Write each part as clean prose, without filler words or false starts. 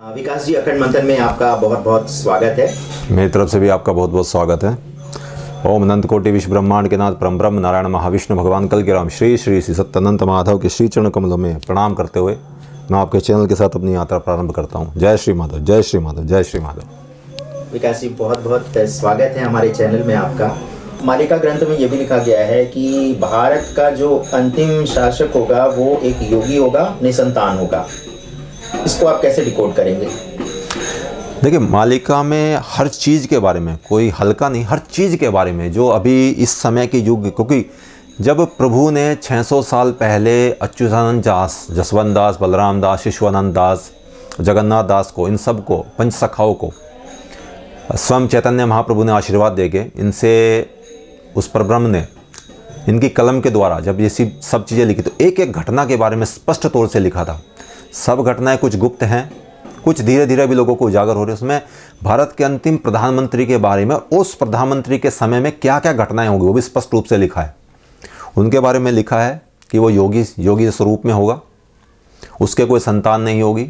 विकास जी, अखंड मंथन में आपका बहुत बहुत स्वागत है। मेरी तरफ से भी आपका बहुत बहुत स्वागत है। ओम अनंत कोटि विश्व ब्रह्मांड के नाथ परम ब्रह्म नारायण महाविष्णु भगवान कल के राम श्री श्री श्री सत्यानंद माधव के श्री चरण कमलों में प्रणाम करते हुए मैं आपके चैनल के साथ अपनी यात्रा प्रारंभ करता हूँ। जय श्री माधव, जय श्री माधव, जय श्री माधव। विकास जी, बहुत बहुत स्वागत है हमारे चैनल में आपका। मालिका ग्रंथ में यह भी लिखा गया है कि भारत का जो अंतिम शासक होगा वो एक योगी होगा, निसंतान होगा। इसको आप कैसे डिकोड करेंगे? देखिए, मालिका में हर चीज़ के बारे में, कोई हल्का नहीं, हर चीज़ के बारे में जो अभी इस समय की युग, क्योंकि जब प्रभु ने 600 साल पहले अच्युतानंद दास, जसवंत दास, बलराम दास, शिशुआनंद दास, जगन्नाथ दास को, इन सब को, पंच सखाओं को स्वयं चैतन्य महाप्रभु ने आशीर्वाद देके इनसे उस परब्रह्म ने इनकी कलम के द्वारा जब ये सब चीज़ें लिखी तो एक एक घटना के बारे में स्पष्ट तौर से लिखा था। सब घटनाएं कुछ गुप्त हैं, कुछ धीरे धीरे भी लोगों को उजागर हो रही है। उसमें भारत के अंतिम प्रधानमंत्री के बारे में, उस प्रधानमंत्री के समय में क्या क्या घटनाएं होंगी वो भी स्पष्ट रूप से लिखा है। उनके बारे में लिखा है कि वो योगी स्वरूप में होगा, उसके कोई संतान नहीं होगी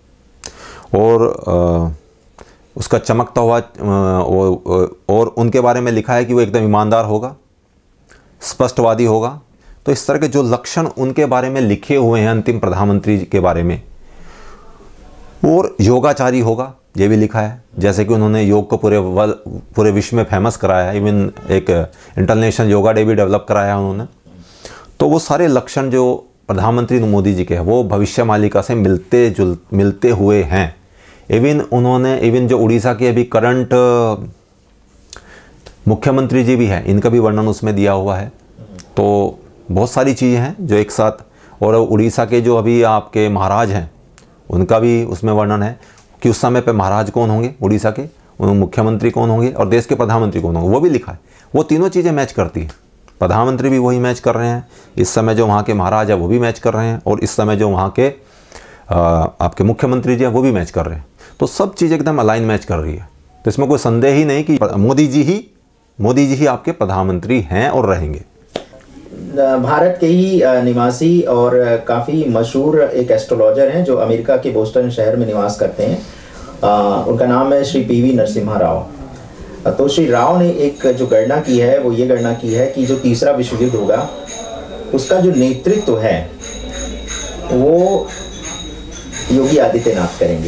और उसका चमकता हुआ और उनके बारे में लिखा है कि वो एकदम ईमानदार होगा, स्पष्टवादी होगा। तो इस तरह के जो लक्षण उनके बारे में लिखे हुए हैं अंतिम प्रधानमंत्री के बारे में, और योगाचारी होगा ये भी लिखा है। जैसे कि उन्होंने योग को पूरे विश्व में फेमस कराया है, इवन एक इंटरनेशनल योगा डे भी डेवलप कराया है उन्होंने। तो वो सारे लक्षण जो प्रधानमंत्री मोदी जी के हैं वो भविष्य मालिका से मिलते हुए हैं। इवन जो उड़ीसा के अभी करंट मुख्यमंत्री जी भी हैं, इनका भी वर्णन उसमें दिया हुआ है। तो बहुत सारी चीज़ें हैं जो एक साथ, और उड़ीसा के जो अभी आपके महाराज हैं उनका भी उसमें वर्णन है कि उस समय पे महाराज कौन होंगे उड़ीसा के, मुख्यमंत्री कौन होंगे और देश के प्रधानमंत्री कौन होंगे, वो भी लिखा है। वो तीनों चीज़ें मैच करती हैं। प्रधानमंत्री भी वही मैच कर रहे हैं, इस समय जो वहाँ के महाराज है वो भी मैच कर रहे हैं, और इस समय जो वहाँ के आपके मुख्यमंत्री जी हैं वो भी मैच कर रहे हैं। तो सब चीज़ एकदम अलाइन मैच कर रही है। तो इसमें कोई संदेह ही नहीं कि मोदी जी ही आपके प्रधानमंत्री हैं और रहेंगे। भारत के ही निवासी और काफ़ी मशहूर एक एस्ट्रोलॉजर हैं जो अमेरिका के बोस्टन शहर में निवास करते हैं। उनका नाम है श्री पी.वी. नरसिम्हा राव। तो श्री राव ने एक जो गणना की है वो ये गणना की है कि जो तीसरा विश्व युद्ध होगा उसका जो नेतृत्व है वो योगी आदित्यनाथ करेंगे।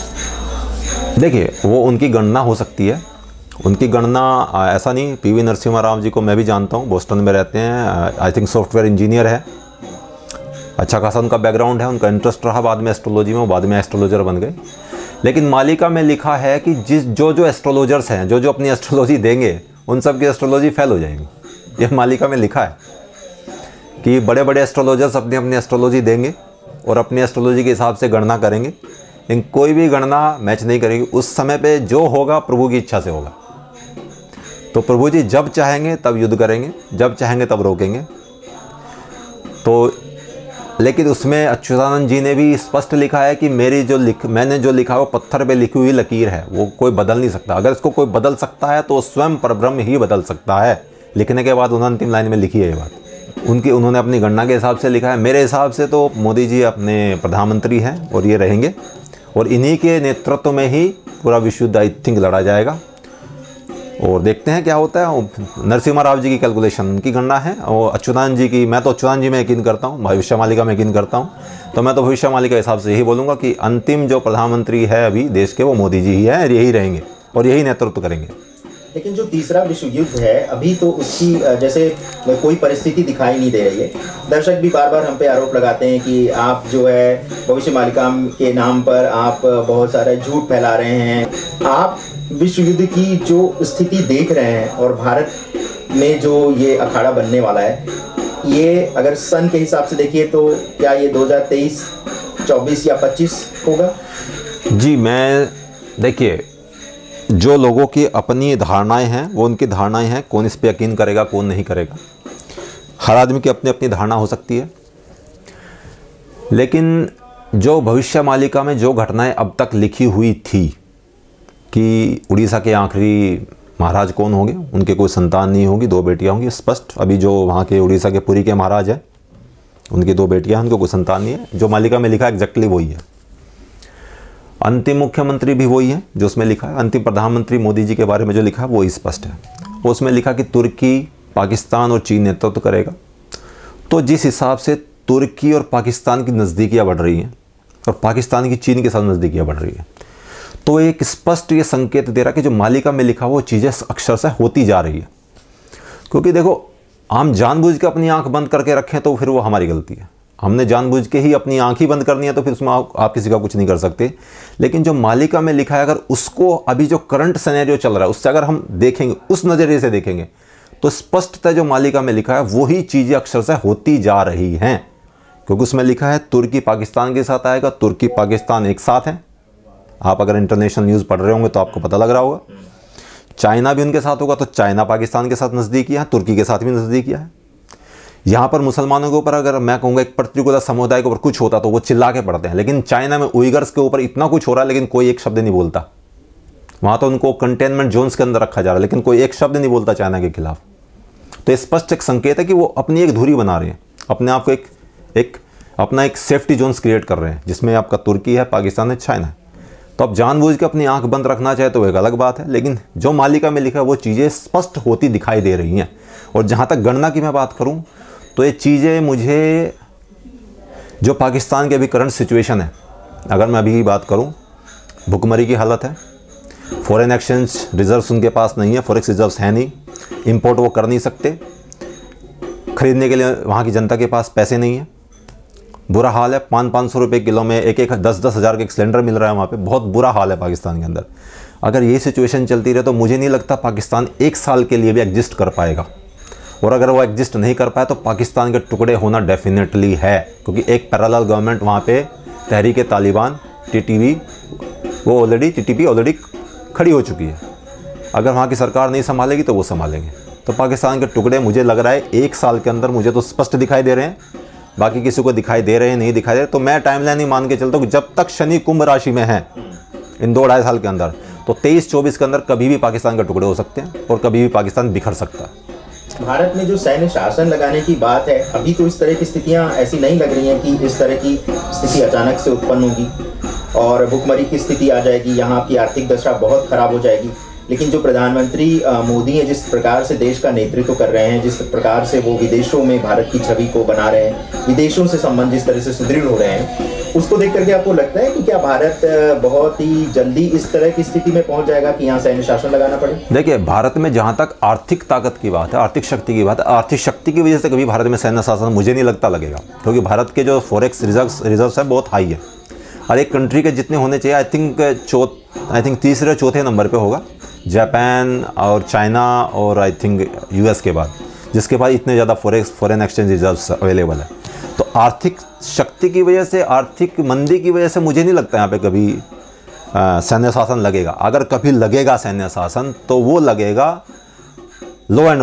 देखिए, वो उनकी गणना हो सकती है। उनकी गणना ऐसा नहीं, पी.वी. नरसिम्हा राव जी को मैं भी जानता हूँ, बोस्टन में रहते हैं। आई थिंक सॉफ्टवेयर इंजीनियर है, अच्छा खासा उनका बैकग्राउंड है, उनका इंटरेस्ट रहा बाद में एस्ट्रोलॉजी में, वो बाद में एस्ट्रोलॉजर बन गए। लेकिन मालिका में लिखा है कि जो एस्ट्रोलॉजर्स हैं, जो अपनी एस्ट्रोलॉजी देंगे उन सब की एस्ट्रोलॉजी फेल हो जाएंगी। यह मालिका में लिखा है कि बड़े बड़े एस्ट्रोलॉजर्स अपनी एस्ट्रोलॉजी देंगे और अपनी एस्ट्रोलॉजी के हिसाब से गणना करेंगे, लेकिन कोई भी गणना मैच नहीं करेगी। उस समय पे जो होगा प्रभु की इच्छा से होगा। तो प्रभु जी जब चाहेंगे तब युद्ध करेंगे, जब चाहेंगे तब रोकेंगे। तो लेकिन उसमें अच्युतानंद जी ने भी स्पष्ट लिखा है कि मैंने जो लिखा वो पत्थर पे लिखी हुई लकीर है, वो कोई बदल नहीं सकता। अगर इसको कोई बदल सकता है तो स्वयं परब्रह्म ही बदल सकता है। लिखने के बाद उन्होंने अंतिम लाइन में लिखी है ये बात। उन्होंने अपनी गणना के हिसाब से लिखा है। मेरे हिसाब से तो मोदी जी अपने प्रधानमंत्री हैं और ये रहेंगे, और इन्हीं के नेतृत्व में ही पूरा विश्व युद्ध आई थिंक लड़ा जाएगा। और देखते हैं क्या होता है। नरसिम्हा राव जी की कैलकुलेशन, उनकी गणना है, और अच्युतानंद जी की, मैं तो अच्युतानंद जी में यकीन करता हूँ, भविष्य मालिका में यकीन करता हूँ। तो मैं तो भविष्य मालिका के हिसाब से यही बोलूँगा कि अंतिम जो प्रधानमंत्री है अभी देश के वो मोदी जी ही है, यही रहेंगे और यही नेतृत्व करेंगे। लेकिन जो तीसरा विश्व युद्ध है अभी तो उसकी जैसे कोई परिस्थिति दिखाई नहीं दे रही है। दर्शक भी बार बार हम पे आरोप लगाते हैं कि आप जो है भविष्य मालिका के नाम पर आप बहुत सारा झूठ फैला रहे हैं। आप विश्व युद्ध की जो स्थिति देख रहे हैं और भारत में जो ये अखाड़ा बनने वाला है, ये अगर सन के हिसाब से देखिए तो क्या ये 2023, 24 या 25 होगा? जी, मैं देखिए, जो लोगों की अपनी धारणाएं हैं वो उनकी धारणाएं हैं, कौन इस पे यकीन करेगा कौन नहीं करेगा। हर आदमी की अपनी अपनी धारणा हो सकती है। लेकिन जो भविष्य मालिका में जो घटनाएं अब तक लिखी हुई थी कि उड़ीसा के आखिरी महाराज कौन होंगे, उनके कोई संतान नहीं होगी, 2 बेटियां होंगी, स्पष्ट। अभी जो वहाँ के उड़ीसा के पुरी के महाराज हैं उनकी 2 बेटियां हैं, उनको कोई संतान नहीं है। जो मालिका में लिखा है एग्जैक्टली वही है। अंतिम मुख्यमंत्री भी वही है जो उसमें लिखा है, अंतिम प्रधानमंत्री मोदी जी के बारे में जो लिखा है वो स्पष्ट है। वो उसमें लिखा कि तुर्की, पाकिस्तान और चीन नेतृत्व करेगा। तो जिस हिसाब से तुर्की और पाकिस्तान की नज़दीकियाँ बढ़ रही हैं और पाकिस्तान की चीन के साथ नज़दीकियाँ बढ़ रही हैं, तो एक स्पष्ट ये संकेत दे रहा कि जो मालिका में लिखा वो चीज़ें अक्षरशः होती जा रही है। क्योंकि देखो, हम जानबूझ के अपनी आंख बंद करके रखें तो फिर वो हमारी गलती है। हमने जानबूझ के ही अपनी आंख ही बंद करनी है तो फिर उसमें आप किसी का कुछ नहीं कर सकते। लेकिन जो मालिका में लिखा है, अगर उसको अभी जो करंट सिनेरियो चल रहा है उससे अगर हम देखेंगे, उस नज़रिए से देखेंगे, तो स्पष्टतः जो मालिका में लिखा है वही चीज़ें अक्षरशः होती जा रही हैं। क्योंकि उसमें लिखा है तुर्की पाकिस्तान के साथ आएगा, तुर्की पाकिस्तान एक साथ हैं। आप अगर इंटरनेशनल न्यूज़ पढ़ रहे होंगे तो आपको पता लग रहा होगा। चाइना भी उनके साथ होगा, तो चाइना पाकिस्तान के साथ नज़दीकियाँ है, तुर्की के साथ भी नज़दीकियाँ है। यहाँ पर मुसलमानों के ऊपर अगर मैं कहूँगा एक पर्टिकुलर समुदाय के ऊपर कुछ होता तो वो चिल्ला के पड़ते हैं, लेकिन चाइना में उइगर्स के ऊपर इतना कुछ हो रहा है लेकिन कोई एक शब्द नहीं बोलता। वहाँ तो उनको कंटेनमेंट जोन्स के अंदर रखा जा रहा है लेकिन कोई एक शब्द नहीं बोलता चाइना के खिलाफ। तो स्पष्ट एक संकेत है कि वो अपनी एक धुरी बना रहे हैं, अपने आप को अपना एक सेफ्टी जोन्स क्रिएट कर रहे हैं, जिसमें आपका तुर्की है, पाकिस्तान है, चाइना है। तो अब जानबूझ के अपनी आंख बंद रखना चाहे तो एक अलग बात है, लेकिन जो मालिका में लिखा है वो चीज़ें स्पष्ट होती दिखाई दे रही हैं। और जहाँ तक गणना की मैं बात करूँ तो ये चीज़ें मुझे, जो पाकिस्तान की अभी करंट सिचुएशन है, अगर मैं अभी की बात करूँ, भुखमरी की हालत है, फॉरेन एक्सचेंज रिजर्व्स उनके पास नहीं है, फॉरेक्स रिजर्व्स है नहीं, इंपोर्ट वो कर नहीं सकते, खरीदने के लिए वहाँ की जनता के पास पैसे नहीं है, बुरा हाल है। 500-500 रुपये किलो में 10-10 हज़ार का एक सिलेंडर मिल रहा है वहाँ पे, बहुत बुरा हाल है पाकिस्तान के अंदर। अगर ये सिचुएशन चलती रहे तो मुझे नहीं लगता पाकिस्तान एक साल के लिए भी एग्जिस्ट कर पाएगा। और अगर वो एग्जिस्ट नहीं कर पाए तो पाकिस्तान के टुकड़े होना डेफिनेटली है, क्योंकि एक पैरेलल गवर्नमेंट वहाँ पे तहरीक तालिबान टीटीपी ऑलरेडी खड़ी हो चुकी है। अगर वहाँ की सरकार नहीं संभालेगी तो वो संभालेंगे। तो पाकिस्तान के टुकड़े मुझे लग रहा है एक साल के अंदर, मुझे तो स्पष्ट दिखाई दे रहे हैं, बाकी किसी को दिखाई दे रहे हैं नहीं दिखाई दे रहे, तो मैं टाइमलाइन ही मान के चलता हूँ कि जब तक शनि कुंभ राशि में है इन 2-2.5 साल के अंदर, तो 23-24 के अंदर कभी भी पाकिस्तान के टुकड़े हो सकते हैं और कभी भी पाकिस्तान बिखर सकता है। भारत में जो सैन्य शासन लगाने की बात है, अभी तो इस तरह की स्थितियां ऐसी नहीं लग रही हैं कि इस तरह की स्थिति अचानक से उत्पन्न होगी और भुखमरी की स्थिति आ जाएगी, यहाँ की आर्थिक दशा बहुत खराब हो जाएगी। लेकिन जो प्रधानमंत्री मोदी हैं, जिस प्रकार से देश का नेतृत्व कर रहे हैं, जिस प्रकार से वो विदेशों में भारत की छवि को बना रहे हैं, विदेशों से संबंध जिस तरह से सुदृढ़ हो रहे हैं, उसको देख करके आपको लगता है कि क्या भारत बहुत ही जल्दी इस तरह की स्थिति में पहुंच जाएगा कि यहाँ सैन्य शासन लगाना पड़े? देखिए, भारत में जहाँ तक आर्थिक ताकत की बात है, आर्थिक शक्ति की बात है, आर्थिक शक्ति की वजह से कभी भारत में सैन्य शासन मुझे नहीं लगता लगेगा, क्योंकि भारत के जो फॉरेक्स रिजर्व्स है बहुत हाई है। और एक कंट्री के जितने होने चाहिए, आई थिंक तीसरे चौथे नंबर पे होगा जापान और चाइना और आई थिंक यूएस के बाद, जिसके पास इतने ज़्यादा फॉरेन एक्सचेंज रिजर्व्स अवेलेबल है। तो आर्थिक शक्ति की वजह से, आर्थिक मंदी की वजह से मुझे नहीं लगता यहाँ पे कभी सैन्य शासन लगेगा। अगर कभी लगेगा सैन्य शासन तो वो लगेगा लॉ एंड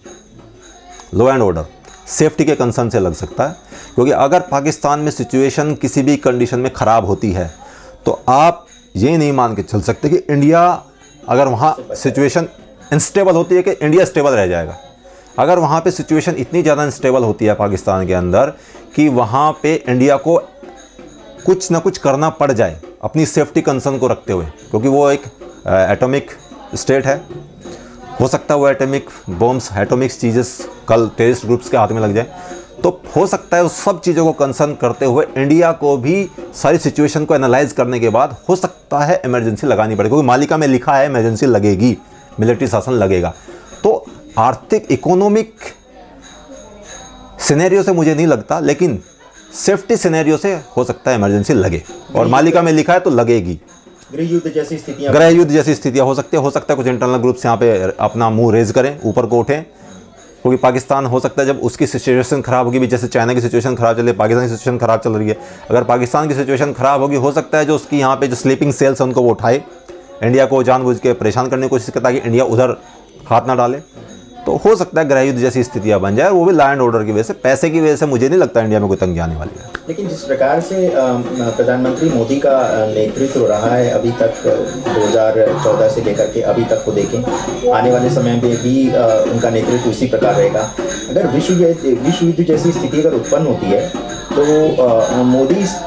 ऑर्डर सेफ्टी के कंसर्न से लग सकता है। क्योंकि अगर पाकिस्तान में सिचुएशन किसी भी कंडीशन में ख़राब होती है तो आप ये नहीं मान के चल सकते कि इंडिया, अगर वहाँ सिचुएशन अनस्टेबल होती है कि इंडिया स्टेबल रह जाएगा। अगर वहाँ पे सिचुएशन इतनी ज़्यादा अनस्टेबल होती है पाकिस्तान के अंदर कि वहाँ पे इंडिया को कुछ ना कुछ करना पड़ जाए अपनी सेफ्टी कंसर्न को रखते हुए, क्योंकि वो एक एटॉमिक स्टेट है, हो सकता है वो एटॉमिक बॉम्ब्स, एटॉमिक चीज़ें कल टेररिस्ट ग्रुप्स के हाथ में लग जाए, तो हो सकता है उस सब चीज़ों को कंसर्न करते हुए इंडिया को भी सारी सिचुएशन को एनालाइज करने के बाद हो सकता है इमरजेंसी लगानी पड़े, क्योंकि मालिका में लिखा है इमरजेंसी लगेगी, मिलिट्री शासन लगेगा। तो आर्थिक इकोनॉमिक सिनेरियो से मुझे नहीं लगता, लेकिन सेफ्टी सिनेरियो से हो सकता है इमरजेंसी लगे, और मालिका में लिखा है तो लगेगी। गृह युद्ध जैसी स्थितियां हो सकती है कुछ इंटरनल ग्रुप्स यहाँ पे अपना मुंह रेज करें, ऊपर को उठें, क्योंकि पाकिस्तान हो सकता है जब उसकी सिचुएशन खराब होगी भी, जैसे चाइना की सिचुएशन खराब चल रही है, पाकिस्तान की सिचुएशन खराब चल रही है, अगर पाकिस्तान की सिचुएशन खराब होगी हो सकता है जो उसकी यहाँ पे जो स्लीपिंग सेल्स हैं उनको वो उठाए, इंडिया को जानबूझ के परेशान करने की कोशिश करता है कि इंडिया उधर हाथ ना डाले। तो हो सकता है गृह युद्ध जैसी स्थितियां बन जाए, वो भी लॉ एंड ऑर्डर की वजह से, पैसे की वजह से मुझे नहीं लगता इंडिया में कोई तंगी आने वाली है। लेकिन जिस प्रकार से प्रधानमंत्री मोदी का नेतृत्व रहा है अभी तक, 2014 से लेकर के अभी तक को देखें, आने वाले समय में भी उनका नेतृत्व इसी प्रकार रहेगा। अगर विश्व युद्ध जैसी स्थिति अगर उत्पन्न होती है तो मोदी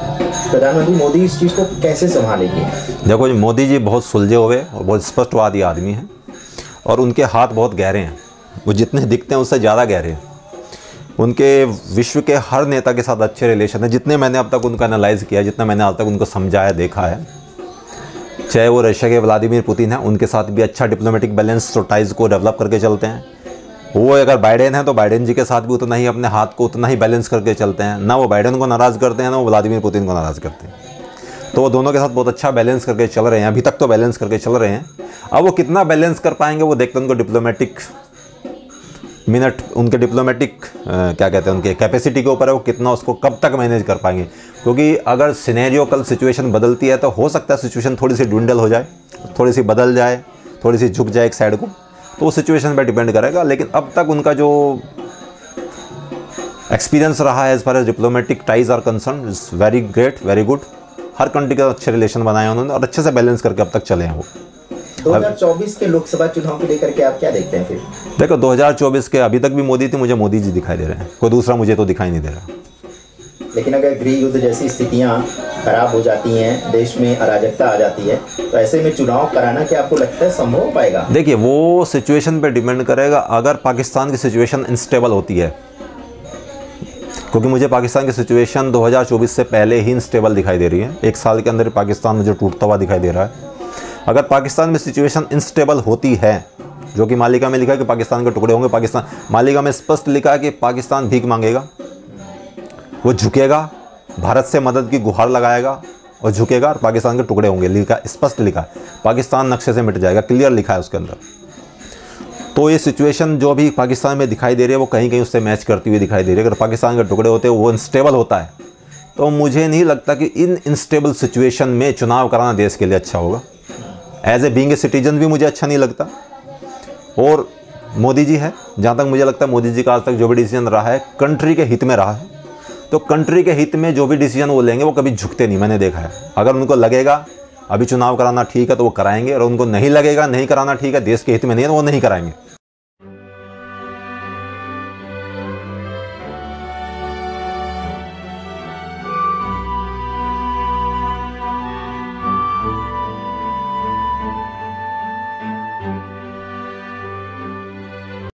प्रधानमंत्री मोदी इस चीज़ को कैसे संभालेंगे? देखो जी, मोदी जी बहुत सुलझे हुए और बहुत स्पष्टवादी आदमी हैं और उनके हाथ बहुत गहरे हैं। वो जितने दिखते हैं उससे ज़्यादा गहरे हैं। उनके विश्व के हर नेता के साथ अच्छे रिलेशन है। जितने मैंने अब तक उनका एनालाइज किया, जितना मैंने अब तक उनको समझाया, देखा है, चाहे वो रशिया के व्लादिमीर पुतिन है, उनके साथ भी अच्छा डिप्लोमेटिक बैलेंस और टाइज़ को डेवलप करके चलते हैं। वो अगर बाइडेन है तो बाइडेन जी के साथ भी उतना ही अपने हाथ को उतना ही बैलेंस करके चलते हैं। ना वो बाइडेन को नाराज़ करते हैं, ना वो व्लादिमीर पुतिन को नाराज़ करते हैं। तो वो दोनों के साथ बहुत अच्छा बैलेंस करके चल रहे हैं। अभी तक तो बैलेंस करके चल रहे हैं। अब वो कितना बैलेंस कर पाएंगे वो देखते हैं। उनको डिप्लोमेटिक मिनट, उनके डिप्लोमेटिक क्या कहते हैं, उनके कैपेसिटी के ऊपर है, वो कितना उसको कब तक मैनेज कर पाएंगे। क्योंकि अगर सिनेरियो कल सिचुएशन बदलती है तो हो सकता है सिचुएशन थोड़ी सी ड्विंडल हो जाए, थोड़ी सी बदल जाए, थोड़ी सी झुक जाए एक साइड को, तो वो सिचुएशन पर डिपेंड करेगा। लेकिन अब तक उनका जो एक्सपीरियंस रहा है as far as diplomatic ties are concern is very great, very good. हर कंट्री के अच्छे रिलेशन बनाए उन्होंने और अच्छे से बैलेंस करके अब तक चले हैं वो। 2024 के लोकसभा चुनाव को लेकर के आप क्या देखते हैं फिर? देखो 2024 के अभी तक भी मोदी थे, मुझे मोदी जी दिखाई दे रहे हैं, कोई दूसरा मुझे तो दिखाई नहीं दे रहा। लेकिन अगर गृह युद्ध जैसी स्थितियां खराब हो जाती हैं, देश में अराजकता आ जाती है, तो ऐसे में चुनाव कराना क्या आपको लगता है संभव हो पाएगा? देखिए, वो सिचुएशन पे डिपेंड करेगा। अगर पाकिस्तान की सिचुएशन इनस्टेबल होती है, क्योंकि मुझे पाकिस्तान की सिचुएशन 2024 से पहले ही इनस्टेबल दिखाई दे रही है। एक साल के अंदर पाकिस्तान मुझे टूटता हुआ दिखाई दे रहा है। अगर पाकिस्तान में सिचुएशन इनस्टेबल होती है, जो कि मालिका में लिखा है कि पाकिस्तान के टुकड़े होंगे, पाकिस्तान मालिका में स्पष्ट लिखा है कि पाकिस्तान भीख मांगेगा, वो झुकेगा, भारत से मदद की गुहार लगाएगा और झुकेगा और पाकिस्तान के टुकड़े होंगे, लिखा, स्पष्ट लिखा है। पाकिस्तान नक्शे से मिट जाएगा, क्लियर लिखा है उसके अंदर। तो ये सिचुएशन जो भी पाकिस्तान में दिखाई दे रही है वो कहीं कहीं उससे मैच करती हुई दिखाई दे रही है। अगर पाकिस्तान के टुकड़े होते हैं, वो अनस्टेबल होता है, तो मुझे नहीं लगता कि इन अनस्टेबल सिचुएशन में चुनाव कराना देश के लिए अच्छा होगा। As a being a citizen भी मुझे अच्छा नहीं लगता। और मोदी जी है, जहाँ तक मुझे लगता है मोदी जी का आज तक जो भी डिसीजन रहा है कंट्री के हित में रहा है। तो कंट्री के हित में जो भी डिसीजन वो लेंगे वो कभी झुकते नहीं, मैंने देखा है। अगर उनको लगेगा अभी चुनाव कराना ठीक है तो वो कराएंगे, और उनको नहीं लगेगा नहीं कराना ठीक है, देश के हित में नहीं है, तो वो नहीं कराएंगे।